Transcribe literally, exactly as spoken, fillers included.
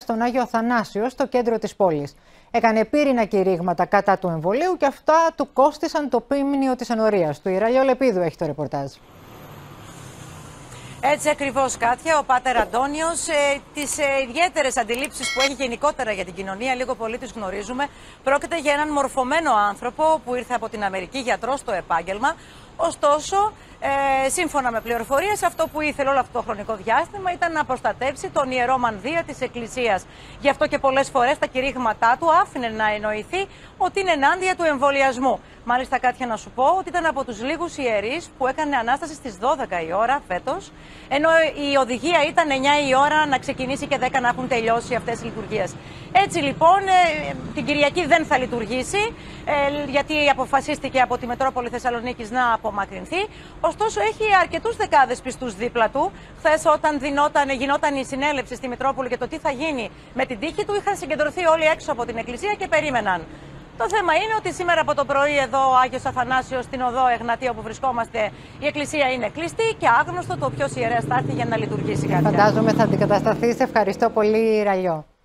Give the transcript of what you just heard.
στον Άγιο Αθανάσιο, στο κέντρο της πόλης. Έκανε πύρινα κηρύγματα κατά του εμβολίου και αυτά του κόστισαν το ποίμνιο της ενορίας του. Η Ραλιό Λεπίδου έχει το ρεπορτάζ. Έτσι ακριβώς, Κάτια, ο Πάτερ Αντώνιος, ε, τις ε, ιδιαίτερες αντιλήψεις που έχει γενικότερα για την κοινωνία, λίγο πολύ τις γνωρίζουμε. Πρόκειται για έναν μορφωμένο άνθρωπο που ήρθε από την Αμερική, γιατρός στο επάγγελμα. Ωστόσο, ε, σύμφωνα με πληροφορίες, αυτό που ήθελε όλο αυτό το χρονικό διάστημα ήταν να προστατεύσει τον ιερό μανδύα της Εκκλησίας. Γι' αυτό και πολλές φορές τα κηρύγματά του άφηνε να εννοηθεί ότι είναι ενάντια του εμβολιασμού. Μάλιστα, Κάτια, να σου πω ότι ήταν από τους λίγους ιερείς που έκανε ανάσταση στις δώδεκα η ώρα φέτος, ενώ η οδηγία ήταν εννιά η ώρα να ξεκινήσει και δέκα να έχουν τελειώσει αυτές οι λειτουργίες. Έτσι λοιπόν, ε, την Κυριακή δεν θα λειτουργήσει, ε, γιατί αποφασίστηκε από τη Μετρόπολη Θεσσαλονίκης να απομακρυνθεί. Ωστόσο, έχει αρκετούς δεκάδες πιστούς δίπλα του. Χθες, όταν δινόταν, γινόταν η συνέλευση στη Μητρόπολη και το τι θα γίνει με την τύχη του, είχαν συγκεντρωθεί όλοι έξω από την εκκλησία και περίμεναν. Το θέμα είναι ότι σήμερα από το πρωί εδώ ο Άγιος Αθανάσιος στην οδό Εγνατία όπου βρισκόμαστε, η εκκλησία είναι κλειστή και άγνωστο το ποιος ιερέας θα έρθει για να λειτουργήσει. Φαντάζομαι θα αντικατασταθεί. Σε ευχαριστώ πολύ, Ραλιό.